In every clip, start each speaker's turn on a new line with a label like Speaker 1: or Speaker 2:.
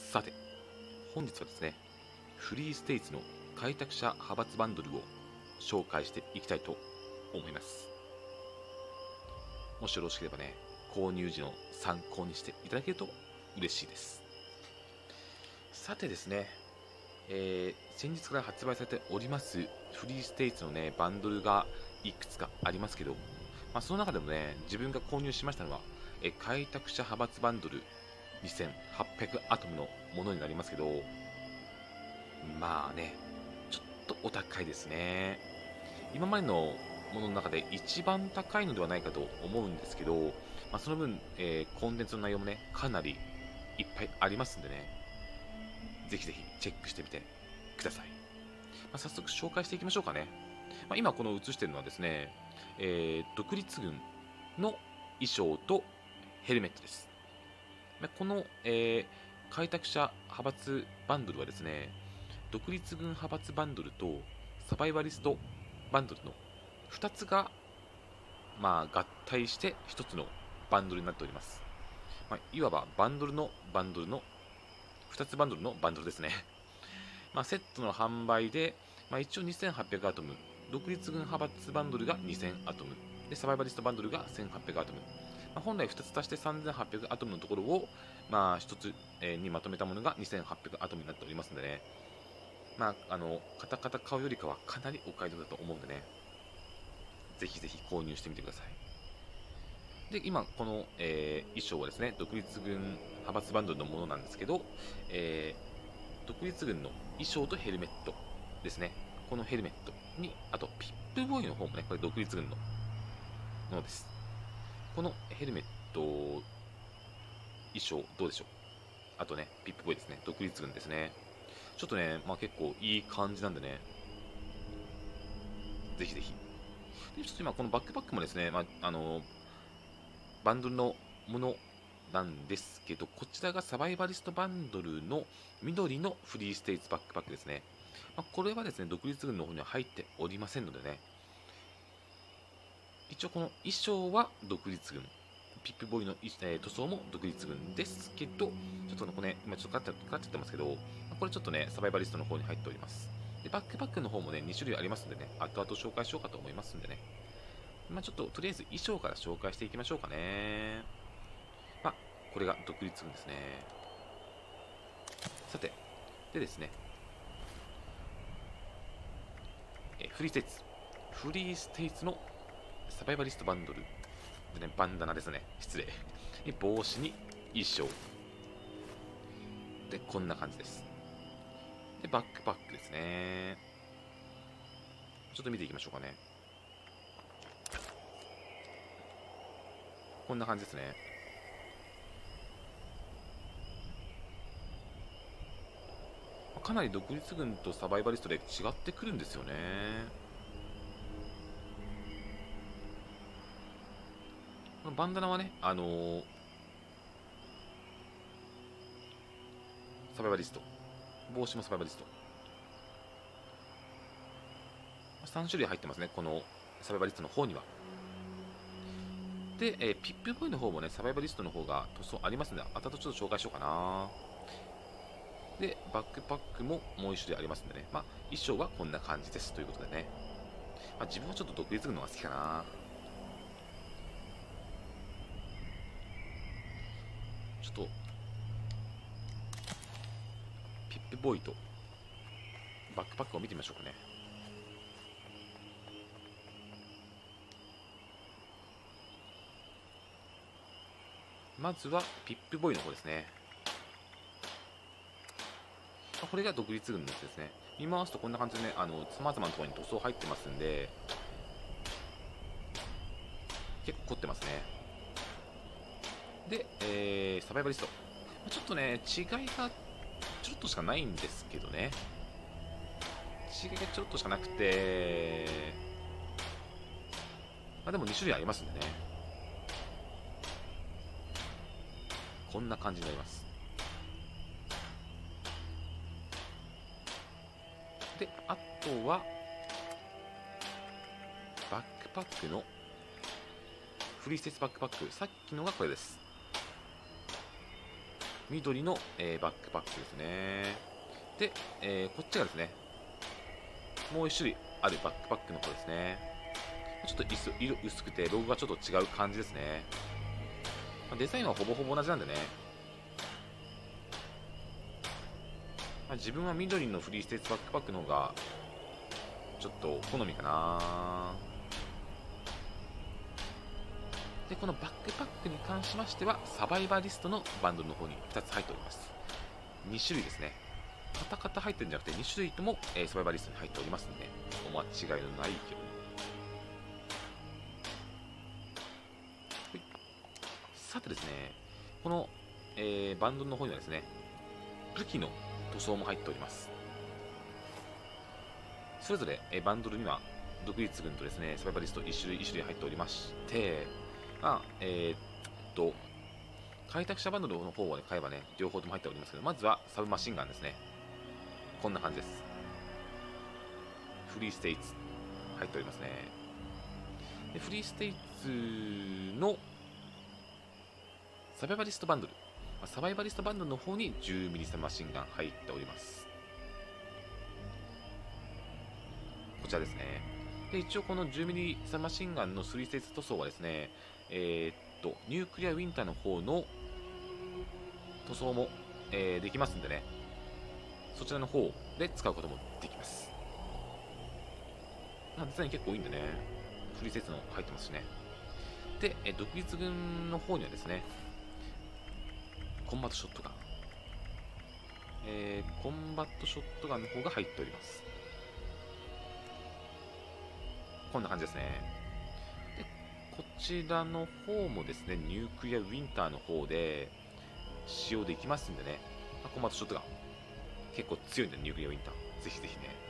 Speaker 1: さて、本日はですね、フリーステイツの開拓者派閥バンドルを紹介していきたいと思います。もしよろしければね、購入時の参考にしていただけると嬉しいです。さてですね、先日から発売されておりますフリーステイツのね、バンドルがいくつかありますけど、その中でもね、自分が購入しましたのは、開拓者派閥バンドル2800アトムのものになりますけど、まあね、ちょっとお高いですね。今までのものの中で一番高いのではないかと思うんですけど、その分、コンテンツの内容もね、かなりいっぱいありますんでね、ぜひぜひチェックしてみてください。早速紹介していきましょうかね。今この映しているのはですね、独立軍の衣装とヘルメットです。この、開拓者派閥バンドルはですね、独立軍派閥バンドルとサバイバリストバンドルの2つが、合体して1つのバンドルになっております。いわばバンドルのバンドルの2つバンドルのバンドルですね。セットの販売で、一応2800アトム、独立軍派閥バンドルが2000アトム、でサバイバリストバンドルが1800アトム。本来2つ足して3800アトムのところを、1つにまとめたものが2800アトムになっておりますのでね、カタカタ買うよりかはかなりお買い得だと思うんでね、ぜひぜひ購入してみてください。で、今、この、衣装はですね、独立軍派閥バンドルのものなんですけど、独立軍の衣装とヘルメットですね。このヘルメットに、あとピップボーイの方もね、これ独立軍のものです。このヘルメット、衣装、どうでしょう。あとね、ピップボーイですね、独立軍ですね。ちょっとね、結構いい感じなんでね、ぜひぜひ。で、ちょっと今、このバックパックもですね、バンドルのものなんですけど、こちらがサバイバリストバンドルの緑のフリーステイツバックパックですね。これはですね、独立軍の方には入っておりませんのでね、一応この衣装は独立軍、ピップボーイの、塗装も独立軍ですけど、ちょっとこれ、今ちょっとかかっちゃってますけど、これちょっとね、サバイバリストの方に入っております。で、バックパックの方もね、2種類ありますんでね、後々紹介しようかと思いますんでね。ちょっととりあえず衣装から紹介していきましょうかね。これが独立軍ですね。さて、でですね、フリーステイツ。フリーステイツのサバイバリストバンドル。でね、バンダナですね。失礼。帽子に衣装。で、こんな感じです。で、バックパックですね。ちょっと見ていきましょうかね。こんな感じですね。かなり独立軍とサバイバリストで違ってくるんですよね。バンダナはね、サバイバリスト。帽子もサバイバリスト。3種類入ってますね、このサバイバリストの方には。で、ピップボーイの方もね、サバイバリストの方が塗装ありますので、後々ちょっと紹介しようかな。で、バックパックももう一種類ありますんでね、衣装はこんな感じですということでね、自分はちょっと独立軍の方が好きかな。ちょっと、ピップボーイとバックパックを見てみましょうかね。まずはピップボーイの方ですね。これが独立軍のやつですね。見回すとこんな感じでね、様々なところに塗装入ってますんで、結構凝ってますね。で、サバイバリスト。ちょっとね、違いがちょっとしかないんですけどね。違いがちょっとしかなくて、でも2種類ありますんでね。こんな感じになります。で、あとは、バックパックの、フリーステイツバックパック。さっきのがこれです。 緑の、バックパックですね。で、こっちがですね、もう1種類あるバックパックの方ですね。ちょっと色薄くてロゴがちょっと違う感じですね。デザインはほぼほぼ同じなんでね、自分は緑のフリーステーツバックパックの方がちょっと好みかな。で、このバックパックに関しましてはサバイバリストのバンドルの方に2つ入っております。2種類ですね。カタカタ入ってるんじゃなくて2種類とも、サバイバリストに入っておりますので、お間違いのないように。さてですね、この、バンドルの方にはですね、武器の塗装も入っております。それぞれ、バンドルには独立軍とですね、サバイバリスト1種類1種類入っておりまして、開拓者バンドルの方を、ね、買えばね、両方とも入っておりますけど、まずはサブマシンガンですね。こんな感じです。フリーステイツ入っておりますね。でフリーステイツのサバイバリストバンドル、サバイバリストバンドルの方に 10mm サブマシンガン入っております。こちらですね。で一応この 10mm サブマシンガンの3ステーツ塗装はですね、ニュークリアウィンターの方の塗装も、できますんでね、そちらの方で使うこともできます。デザイン結構いいんでね、フリーステーツの入ってますしね。で、独立軍の方にはですね、コンバットショットガン、コンバットショットガンの方が入っております。こんな感じですね。でこちらの方もですね、ニュークリアウィンターの方で使用できますんでね、コンバットショットガン結構強いんで、ニュークリアウィンターぜひぜひね。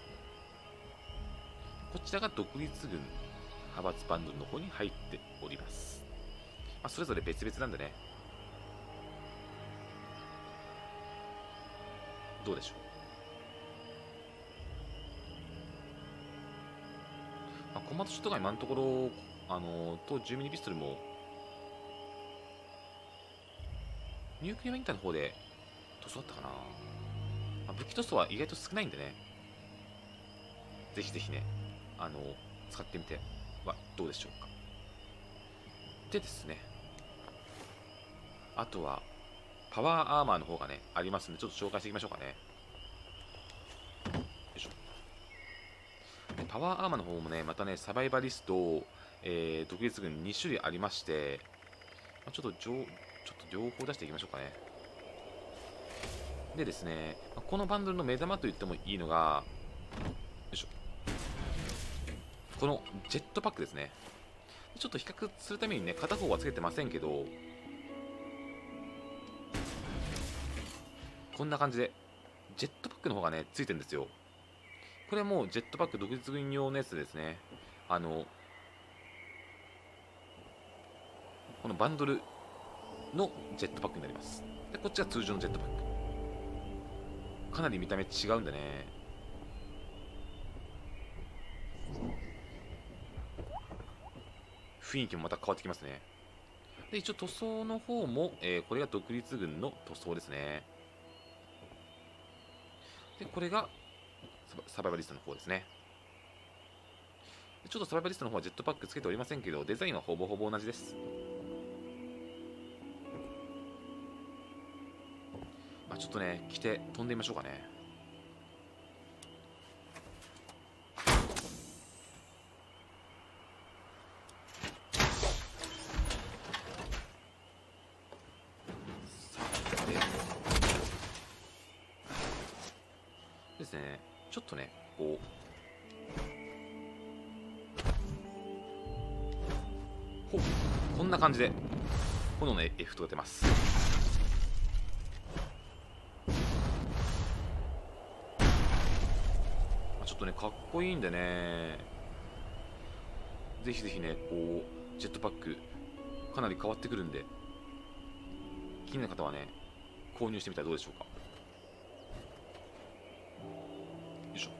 Speaker 1: こちらが独立軍派閥バンドルの方に入っております。それぞれ別々なんでね、どうでしょう。コンバットショットガン今のところ、当 10mm ピストルもニュークリアウィンターの方で塗装あったかな。武器塗装は意外と少ないんでね、ぜひぜひね、使ってみてはどうでしょうか。でですね、あとはパワーアーマーの方がねありますんで、ちょっと紹介していきましょうかね。よいしょ。でパワーアーマーの方もね、またね、サバイバリスト、独立軍2種類ありまして、ちょっと両方出していきましょうかね。でですね、このバンドルの目玉と言ってもいいのが、よいしょ、このジェットパックですね。ちょっと比較するためにね、片方はつけてませんけど、こんな感じでジェットパックの方がねついてるんですよ。これはもうジェットパック独立軍用のやつですね。このバンドルのジェットパックになります。でこっちが通常のジェットパック、かなり見た目違うんでね、雰囲気もまた変わってきますね。で一応塗装の方も、これが独立軍の塗装ですね。でこれがサバイバリストの方ですね。ちょっとサバイバリストの方はジェットパックつけておりませんけど、デザインはほぼほぼ同じです。ちょっとね、着て飛んでみましょうかね。ですね、ちょっとね、こんな感じで炎のエフェクトが出ます。ちょっとねかっこいいんでね、ぜひぜひね、ジェットパックかなり変わってくるんで、気になる方はね購入してみたらどうでしょうか。よいしょ。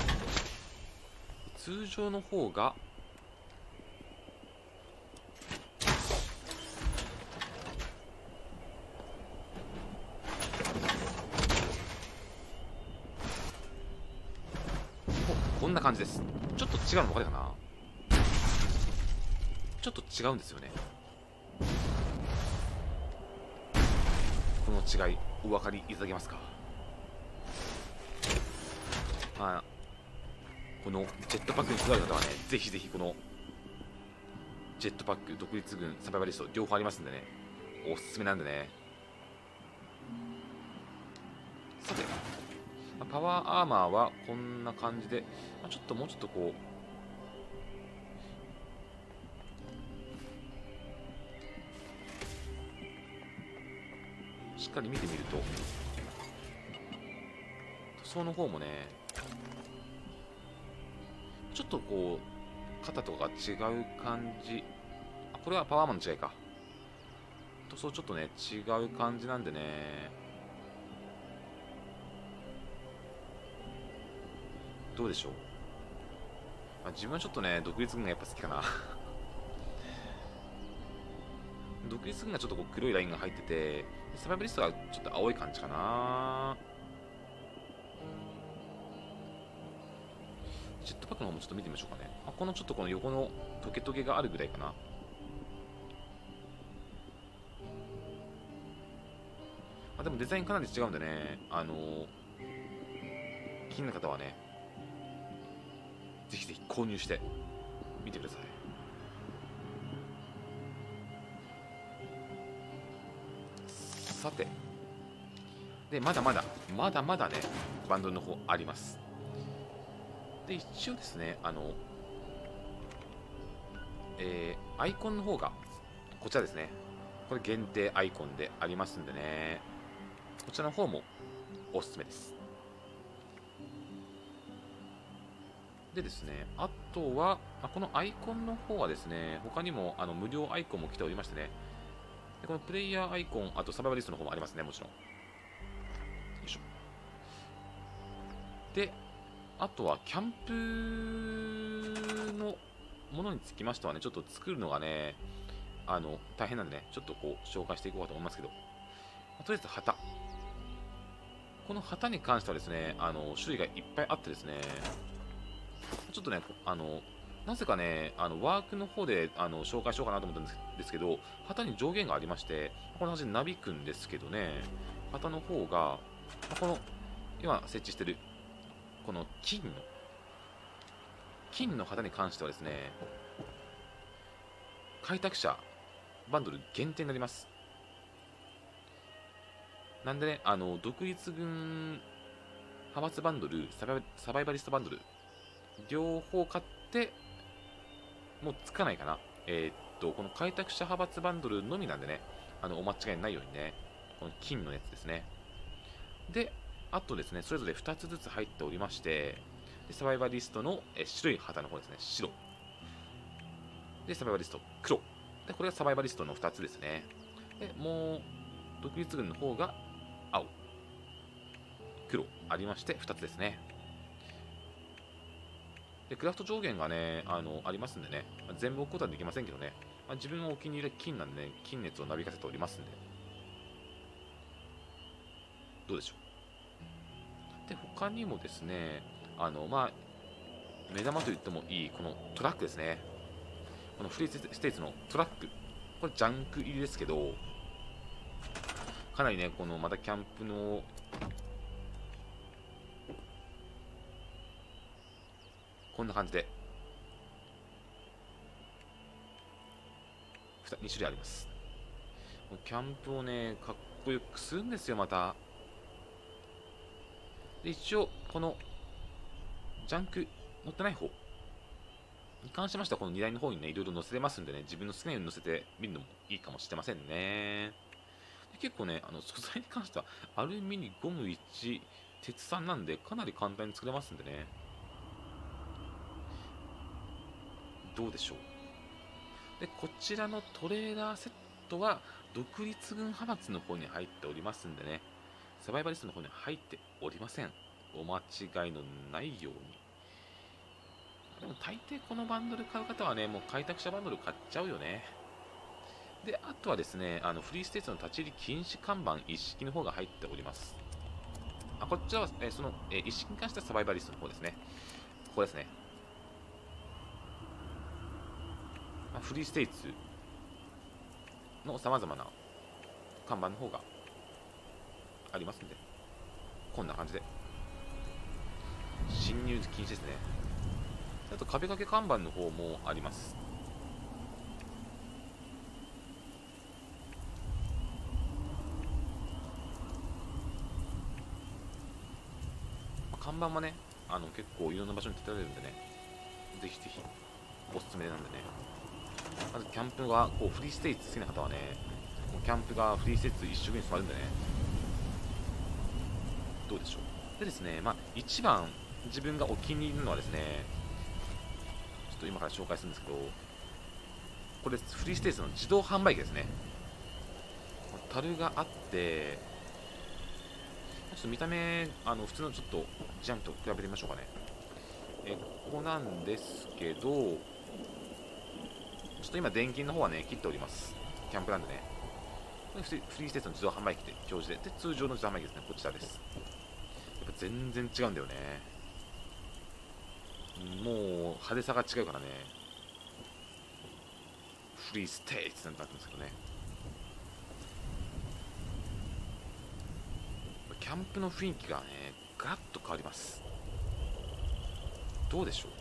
Speaker 1: 通常の方がんな感じです。ちょっと違うの分かるかな。ちょっと違うんですよね。この違いお分かりいただけますか。まあこのジェットパックにこだわる方はね、ぜひぜひこのジェットパック、独立軍、サバイバリスト両方ありますんでね、おすすめなんでね。さて、パワーアーマーはこんな感じで、ちょっともうちょっとこうしっかり見てみると、塗装の方もね、ちょっとこう肩とかが違う感じ。これはパワーアーマーの違いか。塗装ちょっとね違う感じなんでね、どうでしょう。自分はちょっとね独立軍がやっぱ好きかな独立軍がちょっとこう黒いラインが入ってて、サバイバリストがちょっと青い感じかな。ジェットパックの方もちょっと見てみましょうかね。このちょっとこの横のトゲトゲがあるぐらいかな。でもデザインかなり違うんでね、気になる方はね、ぜひぜひ購入してみてください。さて、でまだまだねバンドルの方あります。で一応ですね、アイコンの方がこちらですね。これ限定アイコンでありますんでね、こちらの方もおすすめです。でですね、あとはこのアイコンの方はですね、他にも無料アイコンも来ておりましてね、でこのプレイヤーアイコン、あとサバイバリストの方もありますね、もちろん。よいしょ。で、あとはキャンプのものにつきましてはね、ちょっと作るのがね、大変なんでね、ちょっとこう紹介していこうかと思いますけど、とりあえず旗。この旗に関してはですね、種類がいっぱいあってですね、ちょっとね、なぜかね、ワークの方で紹介しようかなと思ったんですけど、旗に上限がありまして、こんな感じでなびくんですけどね、旗の方が、この今設置してる、この金の旗に関してはですね、開拓者バンドル限定になります。なんでね、独立軍派閥バンドル、サバイバリストバンドル、両方買って、もうつかないかな。この開拓者派閥バンドルのみなんでね、お間違いないようにね、この金のやつですね。で、あとですね、それぞれ2つずつ入っておりまして、でサバイバリストの白い旗の方ですね、白。で、サバイバリスト、黒。で、これがサバイバリストの2つですね。で、もう、独立軍の方が青、黒ありまして、2つですね。で、クラフト上限がね、ありますんでね、全部置くことはできませんけどね、自分のお気に入りは金なんでね、金熱をなびかせておりますんで、どうでしょう。で、他にもですね、目玉と言ってもいい、このトラックですね。このフリーステーツのトラック。これジャンク入りですけど、かなりね、このまたキャンプの、こんな感じで、2種類あります。キャンプをね、かっこよくするんですよ、また。で、一応、この、ジャンク乗ってない方に関しましては、この荷台の方にね、いろいろ載せれますんでね、自分の好きなように載せてみるのもいいかもしれませんね。で結構ね、素材に関しては、アルミにゴム1、鉄3なんで、かなり簡単に作れますんでね。どうでしょう。で、こちらのトレーラーセットは、独立軍派閥の方に入っておりますんでね、サバイバリストの方には入っておりません。お間違いのないように。でも大抵このバンドル買う方はね、もう開拓者バンドル買っちゃうよね。で、あとはですね、フリーステーツの立ち入り禁止看板一式の方が入っております。こちらは、その、一式に関してはサバイバリストの方ですね。 こですね。フリーステイツのさまざまな看板の方がありますんで、こんな感じで侵入禁止ですね。あと壁掛け看板の方もあります。看板もね、結構いろんな場所に立てられるんでね、ぜひぜひおすすめなんでね。まずキャンプがこうフリーステイツ好きな方はね、キャンプがフリーステイツ一色に染まるんでね、どうでしょう。でですね、一番自分がお気に入りなのはですね、ちょっと今から紹介するんですけど、これフリーステイツの自動販売機ですね。樽があって、ちょっと見た目普通のちょっとジャンと比べてみましょうかね。ここなんですけど、ちょっと今電源の方はね切っております。キャンプなんでね。これフリーステーションの自動販売機で表示で、通常の自動販売機ですね。こちらです。やっぱ全然違うんだよね。もう派手さが違うからね。フリーステーツになってるんですけどね。キャンプの雰囲気がねガラッと変わります。どうでしょ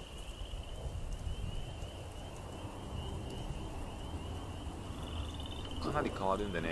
Speaker 1: う。かなり変わるんでね。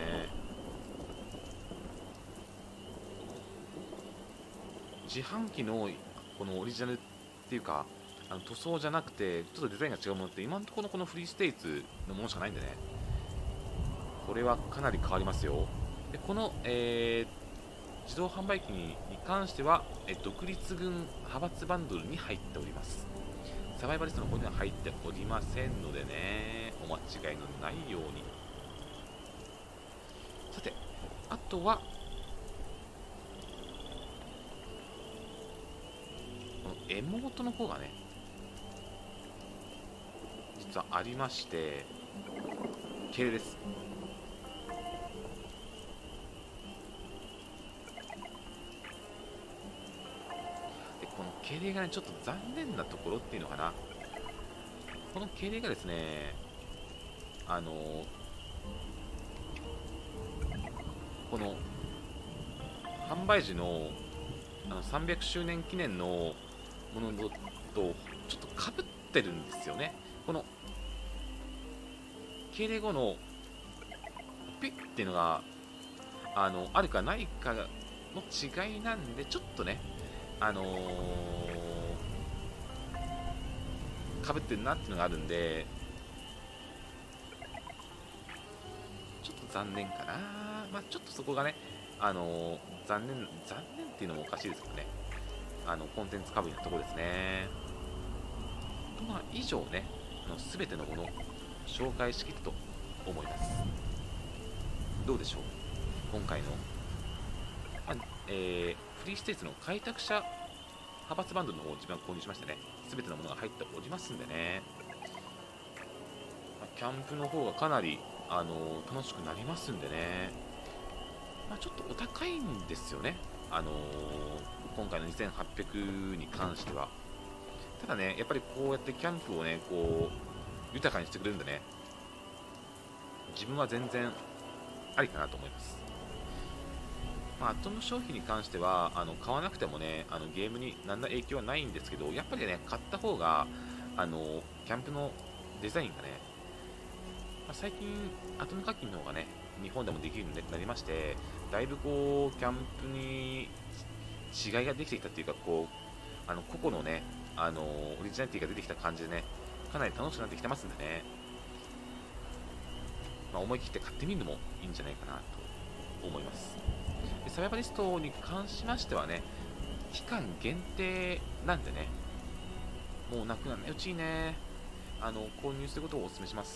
Speaker 1: 自販機のこのオリジナルっていうか塗装じゃなくてちょっとデザインが違うものって今のところこのフリーステイツのものしかないんでね、これはかなり変わりますよ。でこの、自動販売機に関しては、独立軍派閥バンドルに入っております。サバイバリストの方には入っておりませんのでね、お間違いのないように。さて、あとはこのエモートの方がね実はありまして、敬礼です。でこの敬礼がねちょっと残念なところっていうのかな。この敬礼がですね、この販売時の300周年記念のものとちょっとかぶってるんですよね。この敬礼後のピッっていうのがあるかないかの違いなんで、ちょっとねかぶってるなっていうのがあるんで、ちょっと残念かな。ちょっとそこがね残念っていうのもおかしいですけどね、コンテンツかぶりのところですね。以上ね全てのものを紹介しきったと思います。どうでしょう。今回の、フリーステーツの開拓者派閥バンドの方を自分は購入しましてね、全てのものが入っておりますんでね、キャンプの方がかなり楽しくなりますんでね、ちょっとお高いんですよね、今回の2800に関しては。ただね、やっぱりこうやってキャンプをねこう豊かにしてくれるんでね、自分は全然ありかなと思います。アトム消費に関しては買わなくてもねゲームに何ら影響はないんですけど、やっぱりね買った方がキャンプのデザインがね、最近アトム課金の方がね日本でもできるようになりまして、だいぶこうキャンプに違いができてきたっていうか、こう個々のねオリジナリティが出てきた感じでね、かなり楽しくなってきてますんでね、思い切って買ってみるのもいいんじゃないかなと思います。でサバイバリストに関しましてはね、期間限定なんでね、もうなくならないうちにね購入することをお勧めします。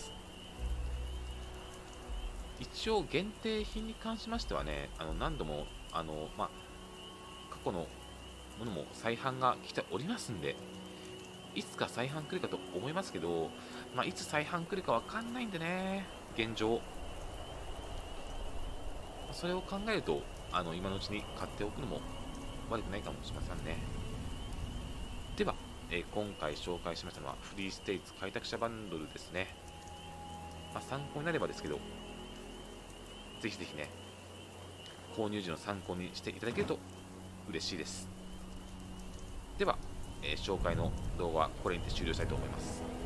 Speaker 1: 一応限定品に関しましてはね何度も過去のものも再販が来ておりますんで、いつか再販来るかと思いますけど、いつ再販来るかわかんないんでね、現状それを考えると今のうちに買っておくのも悪くないかもしれませんね。では今回紹介しましたのはフリーステイツ開拓者バンドルですね。参考になればですけど、ぜひぜひね、購入時の参考にしていただけると嬉しいです。では、紹介の動画はこれにて終了したいと思います。